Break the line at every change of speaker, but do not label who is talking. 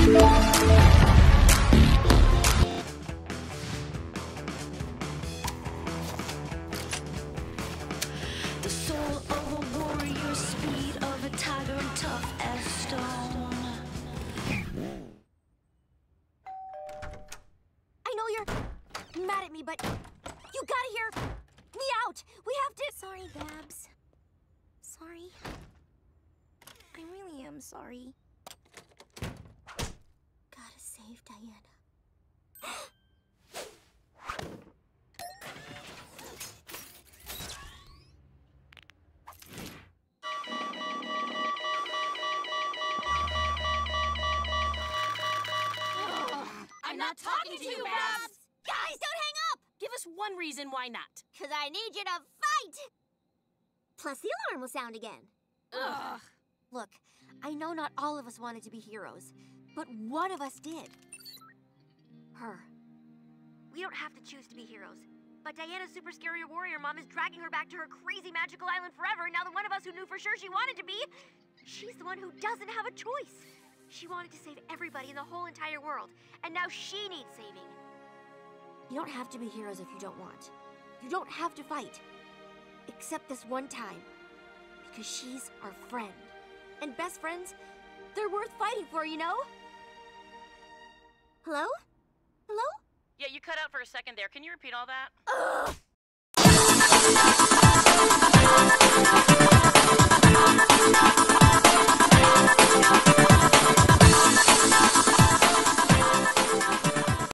The soul of a warrior, speed of a tiger, and tough as stone.
I know you're mad at me, but you gotta hear me out. We have to. Sorry, Babs. Sorry. I really am sorry. Gotta save Diana.
I'm not talking to you, Babs!
Guys, don't hang up!
Give us one reason why not.
'Cause I need you to fight! Plus, the alarm will sound again.
Ugh.
Look, I know not all of us wanted to be heroes, but one of us did. Her. We don't have to choose to be heroes, but Diana's super scary warrior mom is dragging her back to her crazy magical island forever, and now the one of us who knew for sure she wanted to be, she's the one who doesn't have a choice. She wanted to save everybody in the whole entire world, and now she needs saving. You don't have to be heroes if you don't want. You don't have to fight. Except this one time. Because she's our friend. And best friends, they're worth fighting for, you know? Hello? Hello?
Yeah, you cut out for a second there. Can you repeat all that?
Ugh!